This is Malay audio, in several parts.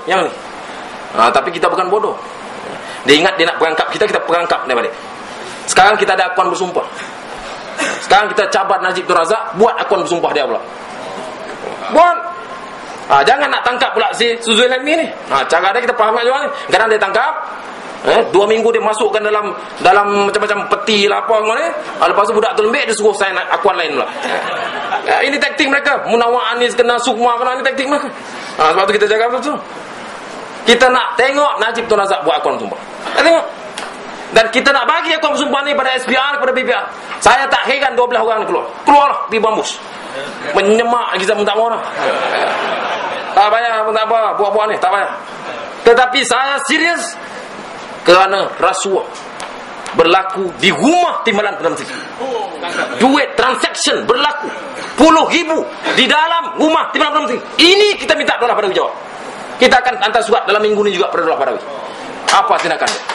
yang ni. Tapi kita bukan bodoh. Dia ingat dia nak perangkap kita, kita perangkap dia balik. Sekarang kita ada akuan bersumpah. Sekarang kita cabar Najib Tun Razak, buat akuan bersumpah dia pula. Buat. Jangan nak tangkap pula si Suzul Helmi ni. Cara dia kita faham juga ni. Kadang dia tangkap, 2 minggu dia masukkan dalam macam-macam peti lah apa ni. Lepas tu budak tu lembik, dia suruh sign akuan lain pula. Ini taktik mereka. Munawar Anies kena, Sukma kena, ini taktik mereka. Sebab tu kita jaga betul. Kita nak tengok Najib Tun Razak buat akuan bersumpah. Tengok. Dan kita nak bagi akuan bersumpah ni pada SPR, kepada BPR. Saya tak heran 12 orang ni keluar. Keluarlah pergi bambus. Menyemak kita pun tak mau dah. Tak payah pun tak apa, buat-buat ni tak payah. Tetapi saya serius kerana rasuah berlaku di rumah Timbalan Perdana Menteri. Duit transaction berlaku puluh ribu di dalam rumah Timbalan Perdana Menteri. Ini kita minta Abdullah Badawi jawab. Kita akan hantar surat dalam minggu ni juga pada Abdullah Badawi. Apa tindakan dia?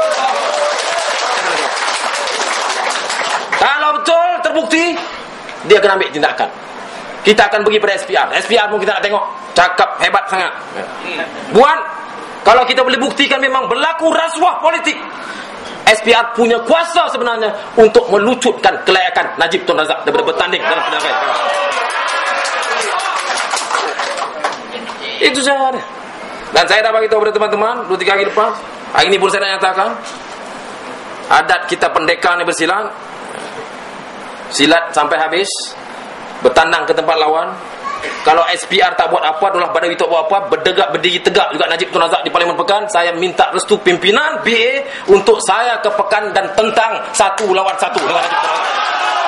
Kalau betul terbukti, dia akan ambil tindakan. Kita akan pergi pada SPR. SPR pun kita nak tengok. Cakap hebat sangat. Buat. Kalau kita boleh buktikan memang berlaku rasuah politik, SPR punya kuasa sebenarnya untuk melucutkan kelayakan Najib Tun Razak daripada bertanding dalam pilihan raya. Itu cara dia. Dan saya dah bagi tahu kepada teman-teman 2-3 hari lepas. Hari ini pun saya nak nyatakan, adat kita pendekar ni bersilat. Silat sampai habis, bertandang ke tempat lawan. Kalau SPR tak buat apa, Abdullah Badawi tak buat apa, berdiri tegak juga Najib Tun Razak di Parlimen Pekan, saya minta restu pimpinan BA untuk saya ke Pekan dan tentang 1 lawan 1 dengan Najib Tun Razak.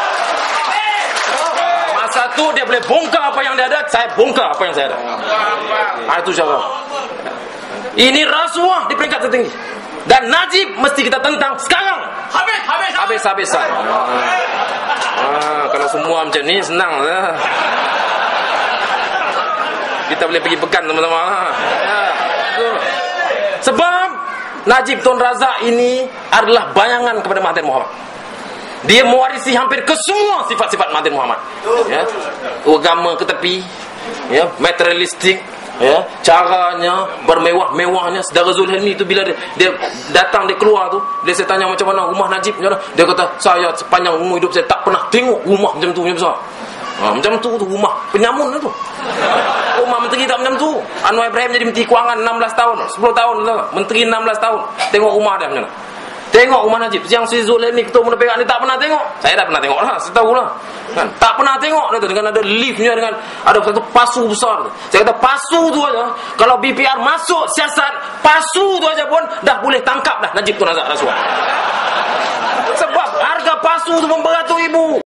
Masa tu dia boleh bongkar apa yang dia ada, saya bongkar apa yang saya ada. Itu cara. Ini rasuah di peringkat tertinggi. Dan Najib mesti kita tentang sekarang. Habis-habisan. Kalau semua macam ni senang lah. Kita boleh pergi Pekan teman-teman. Sebab Najib Tun Razak ini adalah bayangan kepada Mahathir Mohamad. Dia mewarisi hampir ke semua sifat-sifat Mahathir Mohamad. Agama ke tepi, materialistik, caranya bermewah-mewahnya. Saudara Zul Helmi tu bila dia datang, dia keluar tu, saya tanya macam mana rumah Najib, dia kata saya sepanjang umur hidup saya tak pernah tengok rumah macam tu, macam besar. Macam tu rumah penyamun tu. Rumah menteri tak macam tu. Anwar Ibrahim jadi menteri kewangan 16 tahun, 10 tahun menteri 16 tahun. Tengok rumah dia macam mana. Tengok rumah Najib. Yang si Zul Helmi ketua Muda Perak ni tak pernah tengok. Saya dah pernah tengok lah, saya tahu lah kan? Tak pernah tengok dia tu, dengan ada liftnya, dengan ada satu pasu besar tu. Saya kata pasu tu aja, kalau BPR masuk siasat, pasu tu aja pun dah boleh tangkap dah Najib Tun Razak rasuah. Sebab harga pasu tu memberatus ribu.